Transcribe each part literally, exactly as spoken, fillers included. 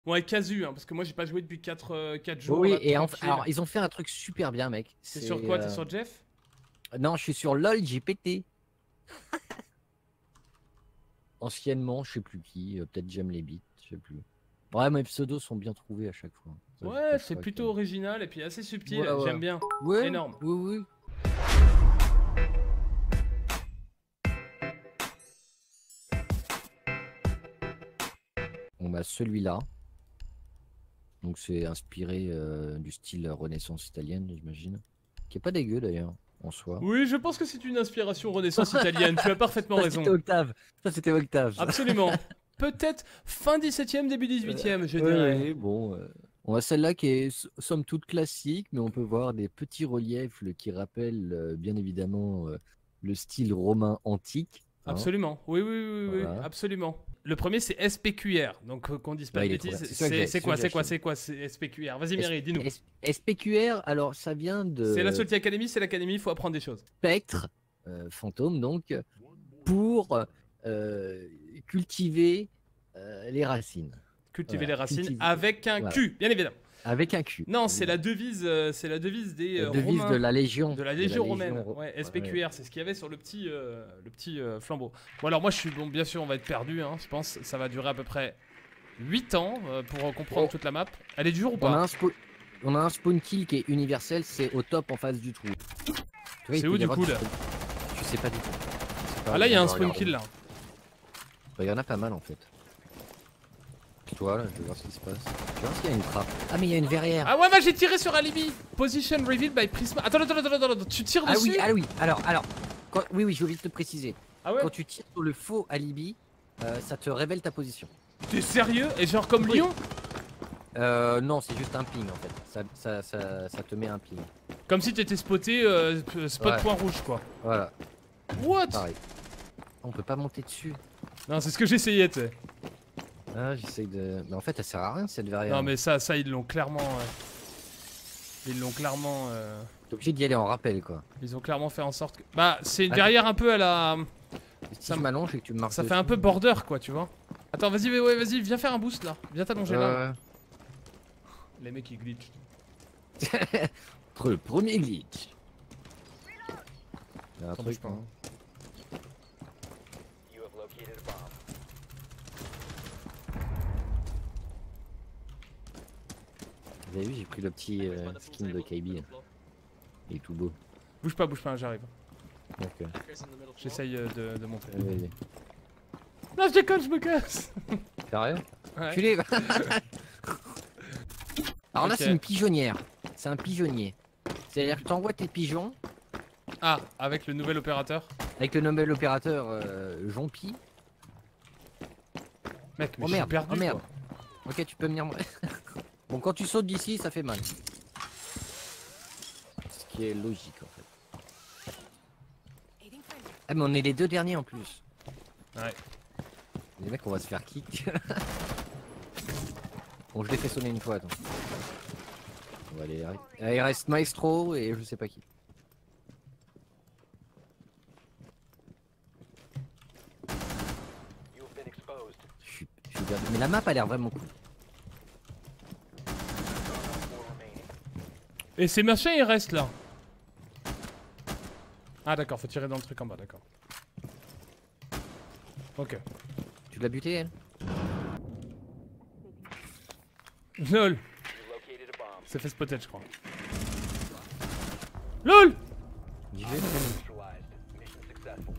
Ouais, casu, hein, parce que moi j'ai pas joué depuis quatre jours. Oui, là, et en, tranquille. alors ils ont fait un truc super bien, mec. T'es sur quoi? euh, T'es sur Jeff? Non, je suis sur LOL, j'ai pété. Anciennement, je sais plus qui, euh, peut-être J'aime les beats, je sais plus. Ouais, mes pseudos sont bien trouvés à chaque fois. Ça, je vous Ouais, cache c'est pas que- plutôt original et puis assez Ouais, subtil, ouais. j'aime bien. Ouais, Énorme. oui, oui. On a celui-là. Donc c'est inspiré euh, du style Renaissance italienne, j'imagine. Qui est pas dégueu d'ailleurs, en soi. Oui, je pense que c'est une inspiration renaissance italienne, tu as parfaitement Ça raison. c'était Octave. Ça c'était Octave. ça. Absolument. Peut-être fin dix-septième, début dix-huitième, je Euh, dirais. oui, oui, bon. euh, On a celle-là qui est s- somme toute classique, mais on peut voir des petits reliefs le- qui rappellent euh, bien évidemment euh, le style romain antique. Hein, Absolument. Oui, oui, oui, oui, oui, voilà. absolument. Le premier, c'est S P Q R. Donc, euh, qu'on dise pas Ouais, de il est trop bien. bêtises. C'est celui que j'ai, C'est c'est c'est quoi, celui c'est que quoi, j'ai c'est quoi, c'est S P Q R? Vas-y, acheté. Mary, dis-nous. S- S P Q R, alors ça vient C'est la de Salty Academy, c'est l'académie, il faut apprendre des choses. spectre, euh, fantôme, donc, pour euh, cultiver euh, les racines. Cultiver Voilà, les racines cultiver. avec un Voilà. Q, bien évidemment. Avec un Q. Non, c'est la évidemment. devise, euh, c'est la devise des La euh, devise Romains. de la Légion. De la Légion romaine, ro- ouais, ouais. S P Q R, c'est ce qu'il y avait sur le petit, euh, le petit euh, flambeau. Bon alors moi je suis, bon bien sûr on va être perdu, hein, je pense, ça va durer à peu près huit ans euh, pour euh, comprendre Oh. toute la map. Elle est dure ou On a pas? un spawn, on a un spawn kill qui est universel, c'est au top en face du trou. Tu vois, il C'est peut où y du avoir coup du là? spawn- Je sais pas du tout. Je sais pas, Ah là il y a on un va spawn regarder. kill là. Il y en a pas mal en fait. Toi là, je vais voir ce qui se passe. Je vais voir s'il y a une trappe. Ah mais il y a une verrière. Ah ouais bah j'ai tiré sur Alibi. Position revealed by Prisma. Attends, attends, attends, attends, attends, tu tires Ah dessus? oui, ah oui, alors, alors, quand- oui, oui, j'ai oublié de te préciser. Ah ouais? Quand tu tires sur le faux alibi, euh, ça te révèle ta position. T'es sérieux? Et genre comme Oui. Lyon? Euh, non, c'est juste un ping en fait. Ça, ça, ça, ça te met un ping. Comme si t'étais spoté, euh, spot Ouais. point rouge quoi. Voilà, What? pareil. On peut pas monter dessus. Non c'est ce que j'essayais tu sais. Ah, j'essaye de. Mais en fait, elle sert à rien cette verrière. Non mais ça, ça ils l'ont clairement... euh, Ils l'ont clairement... euh, T'es obligé d'y aller en rappel quoi. Ils ont clairement fait en sorte que... Bah c'est une Ah. verrière un peu à la... Si Ça je m- m'allonge et que tu me marques. Ça fait un peu dessus. border quoi tu vois. Attends vas-y ouais, vas-y viens faire un boost là. Viens t'allonger là. Euh, Les mecs ils glitch. Entre le premier glitch. Il y a un Attends, truc, bouge pas. non You have located a bomb. Vous avez vu, j'ai pris le petit euh, skin de K B. Il est tout beau. Bouge pas, bouge pas, j'arrive. Ok. J'essaye euh, de, de montrer. Allez, allez. Non je déconne, je me casse. Sérieux Ouais. Culé. Alors là, Ok. c'est une pigeonnière. C'est un pigeonnier. C'est-à-dire que tu envoies tes pigeons Ah, avec le nouvel opérateur. avec le nouvel opérateur euh, Jompi. Mec mais Oh je suis merde, perdu oh merde. quoi. Ok, tu peux venir. Bon, quand tu sautes d'ici, ça fait mal. Ce qui est logique en fait. Ah, mais on est les deux derniers en plus. Ouais. Les mecs, on va se faire kick. Bon, je l'ai fait sonner une fois, attends. On va aller. Ah, il reste Maestro et je sais pas qui. You have been exposed. Je suis, je suis perdu. Mais la map a l'air vraiment cool. Four remaining. Et ces machins ils restent là. Ah d'accord, faut tirer dans le truc en bas, d'accord. Ok. Tu l'as buté, elle? LOL. You located a bomb. C'est fait spotter je crois. LOL. J'y vais. Neutralized. Mission successful.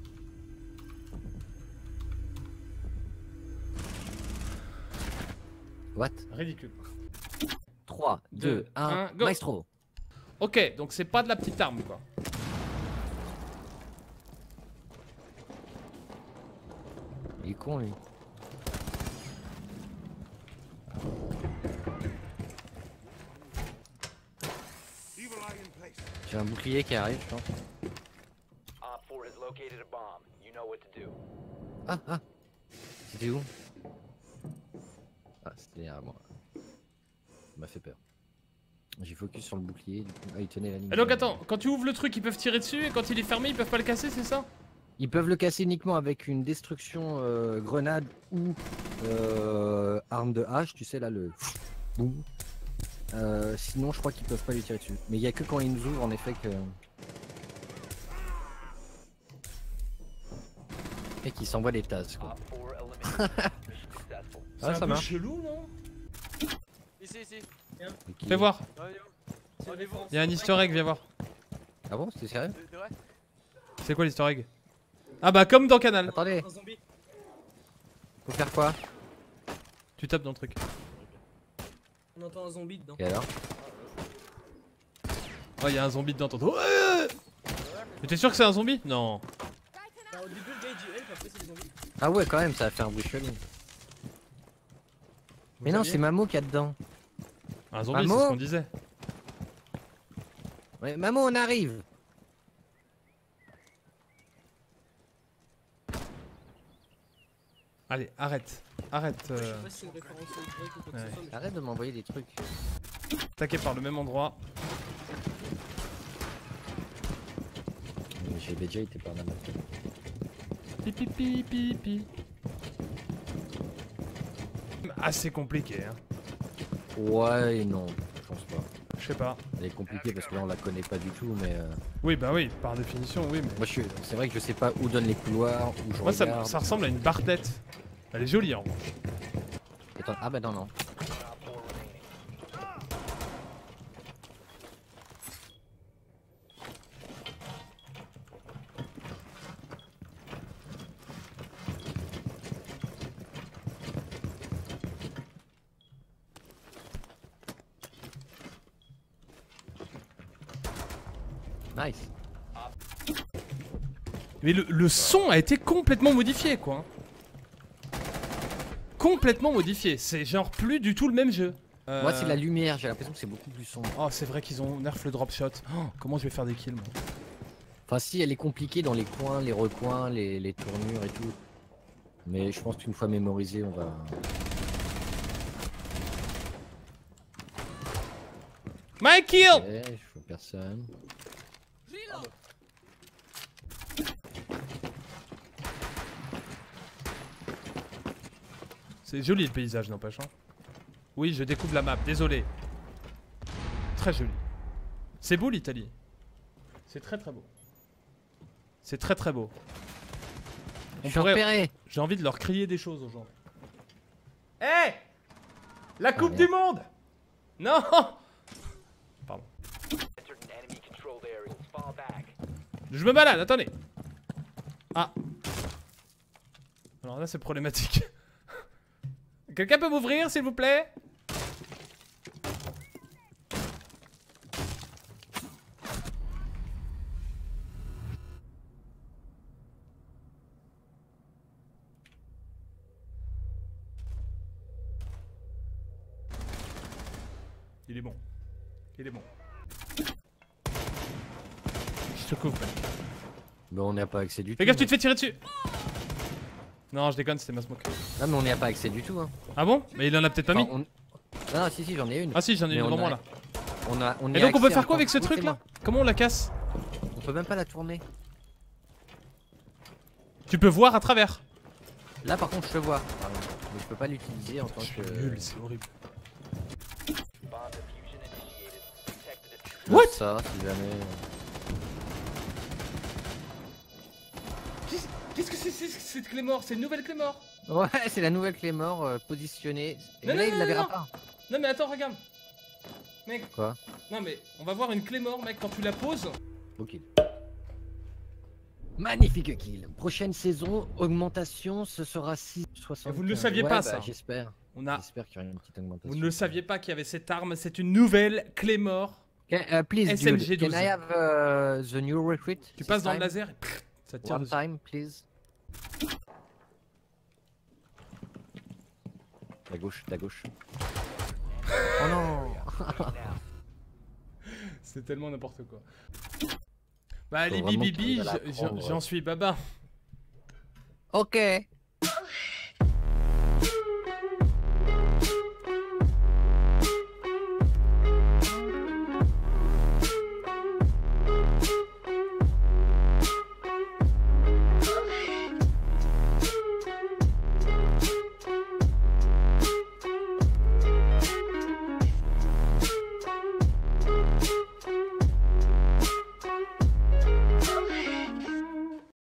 What? Ridicule. trois, Deux, deux, un, un, go. Maestro. Ok, donc c'est pas de la petite arme quoi. Il est con, lui. J'ai un bouclier qui arrive, je pense. Op four has located a bomb. You know what to do. Ah, ah. C'était où? Ah, c'était derrière moi. Ça m'a fait peur. J'ai focus sur le bouclier, du coup. Ah, il tenait la ligne. Et donc attends, quand tu ouvres le truc ils peuvent tirer dessus et quand il est fermé ils peuvent pas le casser, c'est ça? Ils peuvent le casser uniquement avec une destruction euh, grenade ou euh, arme de hache, tu sais là le boum. Euh, sinon je crois qu'ils peuvent pas lui tirer dessus. Mais il y a que quand ils nous ouvrent en effet que. Et qu'ils s'envoient des tasses quoi. Op four eliminated. Mission successful. C'est Ah, un ça peu marche. chelou, non? Ici, ici. Et qui- Fais voir. Ouais, yo. On est bon. Il y a un easter egg, viens voir. Ah bon, c'était sérieux? C'est vrai? C'est quoi l'easter egg? Ah bah comme dans Canal. Attendez, Un zombie. faut faire quoi? Tu tapes dans le truc. On entend un zombie dedans. Et alors? Oh, il y a un zombie dedans tantôt. Ouais. Mais t'es sûr que c'est un zombie? Non. Bah, au début, le gars il dit help, après c'est des zombies. Ah ouais quand même, ça va faire un bruit chelou. Mais non, saviez c'est Mamo qui a dedans. Un zombie, c'est Mamo ce qu'on disait. Ouais, Mamo, on arrive. Allez, arrête. Arrête. Je sais Euh... pas si c'est une référence au grec ou quoi que Ouais. ce soit. Mais... Arrête de m'envoyer des trucs. Attaquer par le même endroit. J'ai déjà été par là. Pipi pipi pipi. Assez compliqué, hein. Ouais et non, je pense pas. Je sais pas. Elle est compliquée parce que là on la connaît pas du tout, mais euh, Oui, bah oui, par définition, oui. Mais... moi je suis, c'est vrai que je sais pas où donnent les couloirs, où je Moi, ça, regarde. ça ressemble à une bartlette. Elle est jolie, en revanche. Attends, ah bah non non. Op four remaining. Nice. Mais le, le son a été complètement modifié, quoi. Complètement modifié. C'est genre plus du tout le même jeu. Euh, Moi c'est la lumière, j'ai l'impression que c'est beaucoup plus sombre. Oh, c'est vrai qu'ils ont nerf le drop shot. Oh, comment je vais faire des kills, moi? Enfin si, elle est compliquée dans les coins, les recoins, les, les tournures et tout. Mais je pense qu'une fois mémorisé, on va... My kill! Ouais, je vois personne. C'est joli le paysage, n'empêche. Hein. Oui, je découvre la map, désolé. Très joli. C'est beau l'Italie. C'est très très beau. C'est très très beau. Je On suis pourrait- repéré. J'ai envie de leur crier des choses aux gens. Hé! La Coupe Ah, du Monde! Non! Pardon. Entered an enemy controlled area. Fall back. Je me balade, attendez. Ah. Alors là, c'est problématique. Quelqu'un peut m'ouvrir, s'il vous plaît? Il est bon. Il est bon. Je te coupe. Mais on n'y a pas accès du tout. Fais gaffe, tu te fais tirer dessus. Non, je déconne, c'était ma smoke. Non mais on n'y a pas accès du tout hein. Ah bon? Mais il en a peut-être pas mis. Enfin, on- Non, si si, j'en ai une. Ah si, j'en ai Mais une on devant moi a- là. On a, on y Et a donc on peut accès faire quoi encore. avec ce truc là? Comment on la casse? On peut même pas la tourner. Tu peux voir à travers. Là par contre je te vois. Pardon. Mais je peux pas l'utiliser en tant Je suis que... nul, c'est horrible. Bomb diffusion initiated. Protect the diffuser. What? Ça, si jamais... Qu'est-ce que c'est cette clé mort? C'est une nouvelle clé mort. Ouais, c'est la nouvelle clé mort euh, positionnée. Et Non, là non, il non, la verra non. pas. Non mais attends, regarde. Mec, Quoi? non mais on va voir une clé mort, mec, quand tu la poses. Beau kill. Magnifique kill. Prochaine saison, augmentation, ce sera six soixante. Vous ne le saviez pas, ça. J'espère. On a. J'espère qu'il y aura une petite augmentation. Vous ne le saviez pas qu'il y avait cette arme, c'est une nouvelle clé mort. Okay, uh, please, S M G dude, can douze. I have uh, the new recruit? Tu this passes dans le time? laser et pff, ça te tire One dessus. time, please. La gauche, la gauche. Oh non! Now. C'est tellement n'importe quoi. Bah Faut les vraiment que tu bibibi, arrives à la j'en prendre. j'en suis baba. Ok.